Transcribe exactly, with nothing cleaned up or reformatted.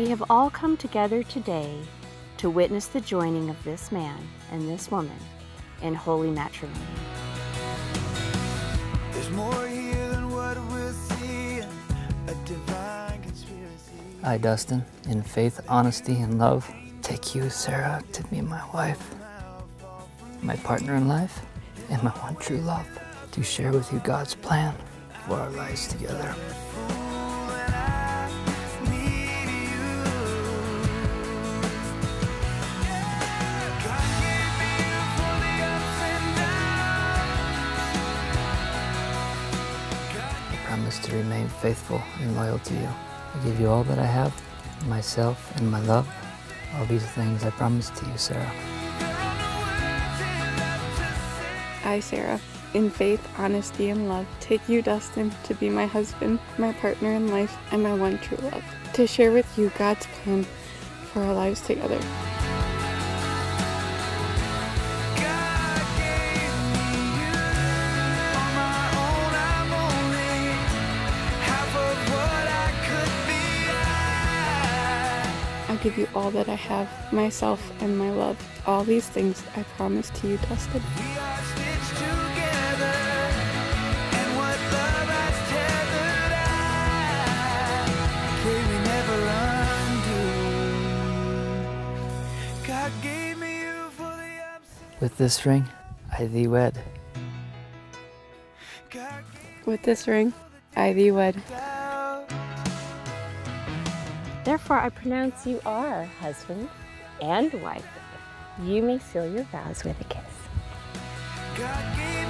We have all come together today to witness the joining of this man and this woman in holy matrimony. There's more here than what we're seeing, a divine conspiracy. I, Dustin, in faith, honesty, and love, take you, Sarah, to be my wife, my partner in life, and my one true love, to share with you God's plan for our lives together. I promise to remain faithful and loyal to you. I give you all that I have, myself and my love. All these things I promise to you, Sarah. I, Sarah, in faith, honesty, and love, take you, Dustin, to be my husband, my partner in life, and my one true love, to share with you God's plan for our lives together. I give you all that I have, myself and my love. All these things I promise to you, Dustin. We are stitched together, and what love has tethered, I pray we never undo. God gave me you for the absence. With this ring, I thee wed. With this ring, I thee wed. Therefore, I pronounce you are husband and wife. You may seal your vows with a kiss. God gave